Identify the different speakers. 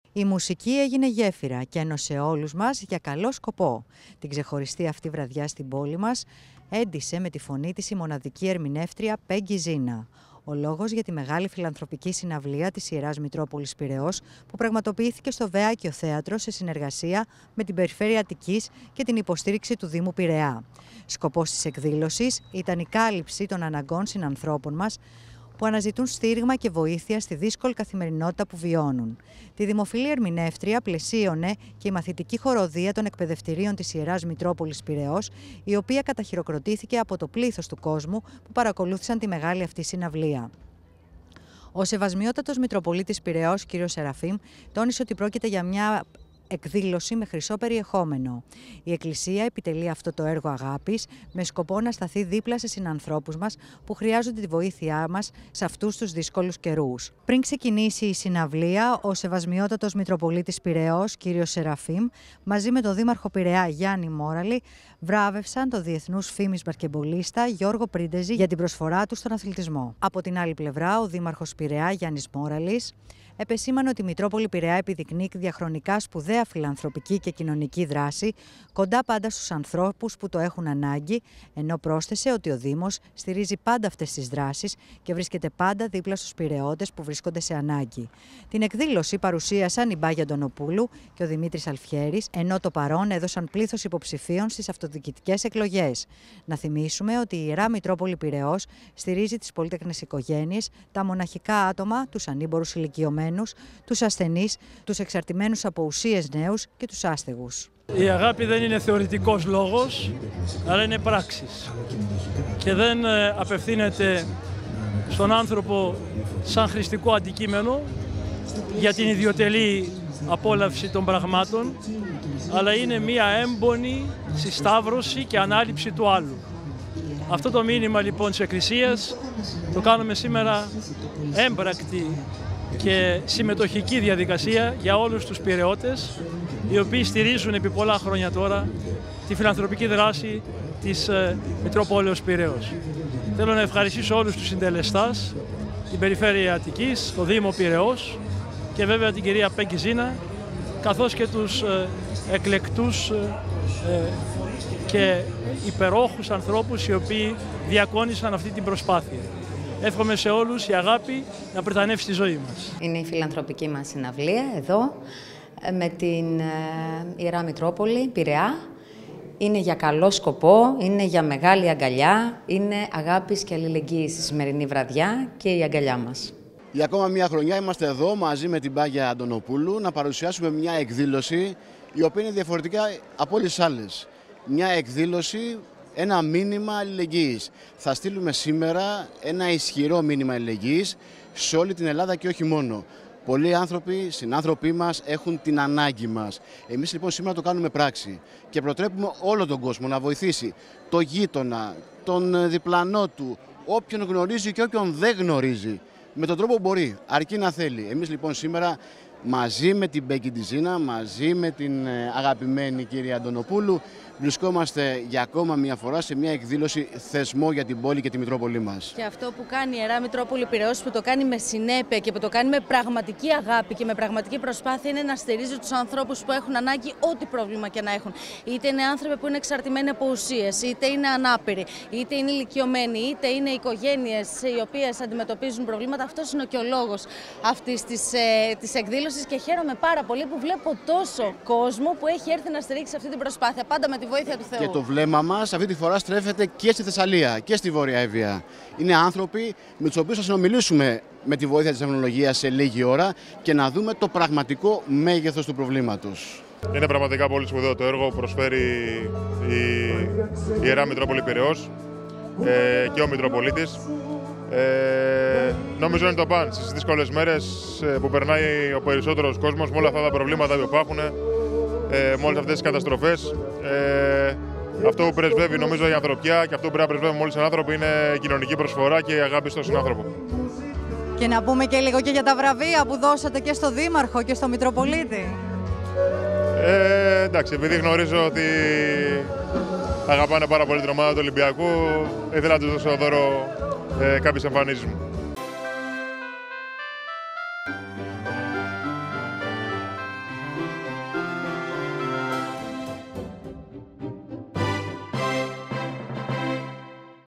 Speaker 1: Η μουσική έγινε γέφυρα και ένωσε όλους μας για καλό σκοπό. Την ξεχωριστή αυτή βραδιά στην πόλη μας έντισε με τη φωνή της η μοναδική ερμηνεύτρια Πέγγι Ζίνα. Ο λόγος για τη μεγάλη φιλανθρωπική συναυλία της Ιεράς Μητρόπολης Πειραιώς που πραγματοποιήθηκε στο Βέακιο Θέατρο σε συνεργασία με την Περιφέρεια Αττικής και την υποστήριξη του Δήμου Πειραιά. Σκοπός της εκδήλωσης ήταν η κάλυψη των αναγκών συνανθρώπων μας που αναζητούν στήριγμα και βοήθεια στη δύσκολη καθημερινότητα που βιώνουν. Τη δημοφιλή ερμηνεύτρια πλαισίωνε και η μαθητική χοροδία των εκπαιδευτηρίων της Ιεράς Μητρόπολης Πειραιώς, η οποία καταχειροκροτήθηκε από το πλήθος του κόσμου που παρακολούθησαν τη μεγάλη αυτή συναυλία. Ο Σεβασμιότατος Μητροπολίτης Πειραιώς, κ. Σεραφείμ, τόνισε ότι πρόκειται για μια εκδήλωση με χρυσό περιεχόμενο. Η Εκκλησία επιτελεί αυτό το έργο αγάπης με σκοπό να σταθεί δίπλα σε συνανθρώπους μας που χρειάζονται τη βοήθειά μας σε αυτούς τους δύσκολους καιρούς. Πριν ξεκινήσει η συναυλία, ο Σεβασμιότατος Μητροπολίτης Πειραιώς, κ. Σεραφείμ, μαζί με τον Δήμαρχο Πειραιά Γιάννη Μόραλη, βράβευσαν τον διεθνούς φήμης μπασκετμπολίστα Γιώργο Πρίντεζη για την προσφορά του στον αθλητισμό. Από την άλλη πλευρά, ο Δήμαρχος Πειραιά Γιάννης Μόραλης επεσήμανε ότι η Μητρόπολη Πειραιά επιδεικνύει διαχρονικά σπουδαία φιλανθρωπική και κοινωνική δράση, κοντά πάντα στους ανθρώπους που το έχουν ανάγκη, ενώ πρόσθεσε ότι ο Δήμος στηρίζει πάντα αυτές τις δράσεις και βρίσκεται πάντα δίπλα στους Πειραιώτες που βρίσκονται σε ανάγκη. Την εκδήλωση παρουσίασαν η Μπάγια Αντωνοπούλου και ο Δημήτρης Αλφιέρης, ενώ το παρόν έδωσαν πλήθος υποψηφίων στις αυτοδιοικητικές εκλογές. Να θυμίσουμε ότι η Ιερά Μητρόπολη Πειραιώς στηρίζει τις πολύτεκνες οικογένειες, τα μοναχικά άτομα, τους ανήμπορους ηλικιωμένους, τους ασθενείς, τους εξαρτημένους από ουσίες νέους και τους άστεγους.
Speaker 2: Η αγάπη δεν είναι θεωρητικός λόγος, αλλά είναι πράξης. Και δεν απευθύνεται στον άνθρωπο σαν χρηστικό αντικείμενο για την ιδιωτελή απόλαυση των πραγμάτων, αλλά είναι μία έμπονη συσταύρωση και ανάληψη του άλλου. Αυτό το μήνυμα λοιπόν της Εκκλησίας το κάνουμε σήμερα έμπρακτη και συμμετοχική διαδικασία για όλους τους Πειραιώτες, οι οποίοι στηρίζουν επί πολλά χρόνια τώρα τη φιλανθρωπική δράση της Μητροπόλεως Πειραιώς. Θέλω να ευχαριστήσω όλους τους συντελεστάς, την Περιφέρεια Αττικής, το Δήμο Πειραιώς και βέβαια την κυρία Πέγγι Ζίνα, καθώς και τους εκλεκτούς και υπερόχους ανθρώπους οι οποίοι διακόνησαν αυτή την προσπάθεια. Εύχομαι σε όλους η αγάπη να πρετανεύσει τη ζωή μας.
Speaker 3: Είναι η φιλανθρωπική μας συναυλία εδώ με την Ιερά Μητρόπολη Πειραιά. Είναι για καλό σκοπό, είναι για μεγάλη αγκαλιά, είναι αγάπης και αλληλεγγύης η σημερινή βραδιά και η αγκαλιά μας.
Speaker 4: Για ακόμα μια χρονιά είμαστε εδώ μαζί με την Μπάγια Αντωνοπούλου να παρουσιάσουμε μια εκδήλωση η οποία είναι διαφορετικά από όλες τις άλλες. Μια εκδήλωση, ένα μήνυμα αλληλεγγύης. Θα στείλουμε σήμερα ένα ισχυρό μήνυμα αλληλεγγύης σε όλη την Ελλάδα και όχι μόνο. Πολλοί άνθρωποι, συνάνθρωποι μας, έχουν την ανάγκη μας. Εμείς λοιπόν σήμερα το κάνουμε πράξη και προτρέπουμε όλο τον κόσμο να βοηθήσει το γείτονα, τον διπλανό του, όποιον γνωρίζει και όποιον δεν γνωρίζει, με τον τρόπο που μπορεί, αρκεί να θέλει. Εμείς λοιπόν σήμερα μαζί με την Πέγγι Ζίνα, μαζί με την αγαπημένη κυρία Αντωνοπούλου, βρισκόμαστε για ακόμα μια φορά σε μια εκδήλωση θεσμό για την πόλη και τη Μητρόπολη μας.
Speaker 5: Και αυτό που κάνει η Ιερά Μητρόπολη Πειραιώς, που το κάνει με συνέπεια και που το κάνει με πραγματική αγάπη και με πραγματική προσπάθεια, είναι να στηρίζει τους ανθρώπους που έχουν ανάγκη ό,τι πρόβλημα και να έχουν. Είτε είναι άνθρωποι που είναι εξαρτημένοι από ουσίες, είτε είναι ανάπηροι, είτε είναι ηλικιωμένοι, είτε είναι οικογένειες οι οποίες αντιμετωπίζουν προβλήματα. Αυτός είναι και ο λόγος αυτής της εκδήλωσης και χαίρομαι πάρα πολύ που βλέπω τόσο κόσμο που έχει έρθει να στηρίξει αυτή την προσπάθεια. Πάντα με τη βοήθεια του Θεού.
Speaker 4: Και το βλέμμα μας αυτή τη φορά στρέφεται και στη Θεσσαλία και στη Βόρεια Εύβοια. Είναι άνθρωποι με τους οποίους θα συνομιλήσουμε με τη βοήθεια της τεχνολογίας σε λίγη ώρα και να δούμε το πραγματικό μέγεθος του προβλήματος.
Speaker 6: Είναι πραγματικά πολύ σπουδαίο το έργο που προσφέρει η Ιερά Μητρόπολη Πειραιώς και ο Μητροπολίτης. Νομίζω είναι το παν στις δύσκολες μέρες που περνάει ο περισσότερος κόσμος με όλα αυτά τα προβλήματα που υπάρχουν, με όλες αυτές τις καταστροφές. Αυτό που πρεσβεύει νομίζω η ανθρωπιά και αυτό που πρέπει να πρεσβεύουμε όλοι σαν άνθρωποι είναι η κοινωνική προσφορά και η αγάπη στον συνάνθρωπο.
Speaker 1: Και να πούμε και λίγο και για τα βραβεία που δώσατε και στο Δήμαρχο και στο Μητροπολίτη.
Speaker 6: Εντάξει, επειδή γνωρίζω ότι αγαπάνε πάρα πολύ την ομάδα του Ολυμπιακού, ήθελα να τους δώσω δώρο κάποιες εμφανίσεις μου.